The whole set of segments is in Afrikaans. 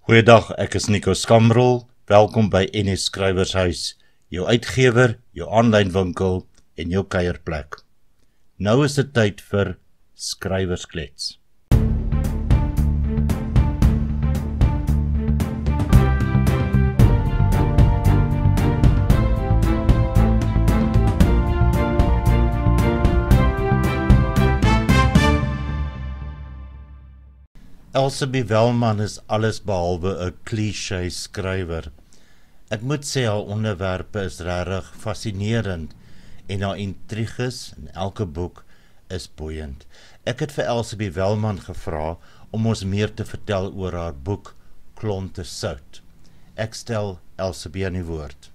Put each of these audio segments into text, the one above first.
Goeiedag, ek is Nico Skamrol. Welkom by SKRYWERS, jou uitgewer, jou aanlyn winkel en jou kuierplek. Nou is dit tyd vir skrywersklets. Elsabé Welman is alles behalwe 'n cliché skrywer. Ek moet sê haar onderwerpe is regtig fascinerend en haar intriges in elke boek is boeiend. Ek het vir Elsabé Welman gevra om ons meer te vertel oor haar boek KLONTE SOUT. Ek stel Elsabé aan die woord.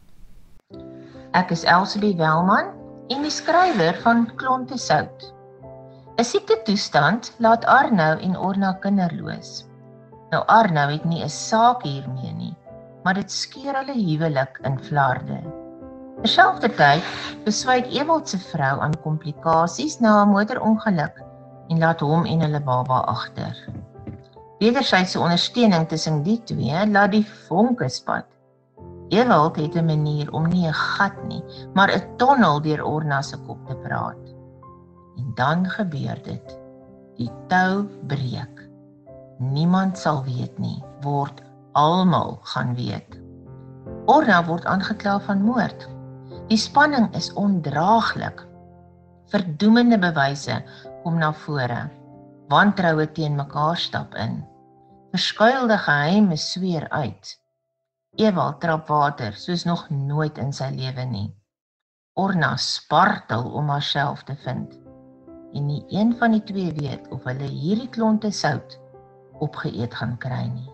Ek is Elsabé Welman en die skrywer van KLONTE SOUT. 'n Siektetoestand laat Arno en Orna kinderloos. Nou Arno het nie 'n saak hiermee nie, maar dit skeur hulle huwelik in flarde. Terselfdertyd beswyk Ewald se vrou aan komplikasies na 'n motorongeluk en laat hom en hulle baba agter. Wederwysige ondersteuning tussen die twee laat die vonke spat. Ewald het 'n manier om nie 'n gat nie, maar 'n tonnel deur Orna se kop te praat. En dan gebeur dit. Die tou breek. Niemand-sal-weet-nie word almal-gaan-weet. Orna word aangekla van moord. Die spanning is ondraaglik. Verdoemende bewyse kom na vore. Wantroue teen mekaar stap in. Verskuilde geheime sweer uit. Ewald trap water soos nog nooit in sy lewe nie. Orna spartel om haarself te vind. En nie een van die twee weet of hulle hierdie klonte sout opgeëet gaan kry nie.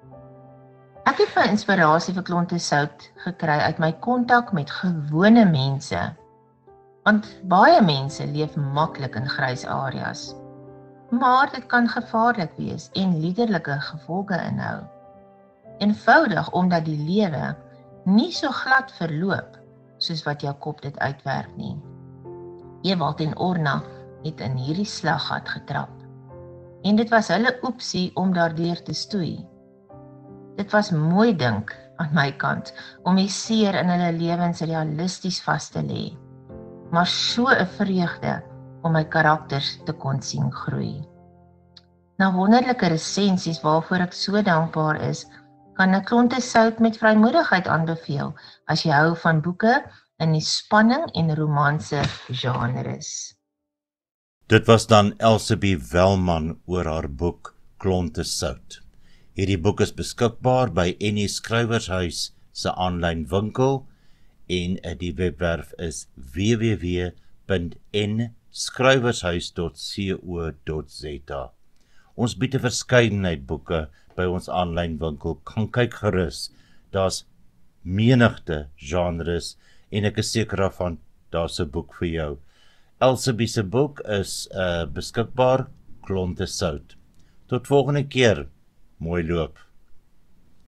Ek het my inspirasie vir klonte sout gekry uit my kontak met gewone mense, want baie mense leef maklik in grys areas, maar dit kan gevaarlik wees en liderlike gevolge inhou. Eenvoudig omdat die lewe nie so glad verloop soos wat jou kop dit uitwerk nie. Ewald en Orna het in hierdie slaggat getrap. En dit was hulle opsie om daardeur te stoei. Dit was mooi dink aan my kant om die seer in hulle lewens realisties vas te lê, maar so 'n vreugde om my karakters te kon sien groei. Na wonderlike resensies waarvoor ek so dankbaar is, kan ek klonte sout met vrymoedigheid aanbeveel as jy hou van boeke in die spanning en romanse genres. Dit was dan Elsabé Welman oor haar boek KLONTE SOUT. Hierdie boek is beskikbaar by SKRYWERS se aanlyn winkel en die webwerf is www.nskrywershuis.co.za. Ons bied 'n verskeidenheid boeke by ons aanlyn winkel. Gaan kyk gerus. Daar's menigte genres en ek is seker daarvan daar's 'n boek vir jou. Elsabé se boek is beskikbaar, KLONTE SOUT. Tot volgende keer, mooi loop.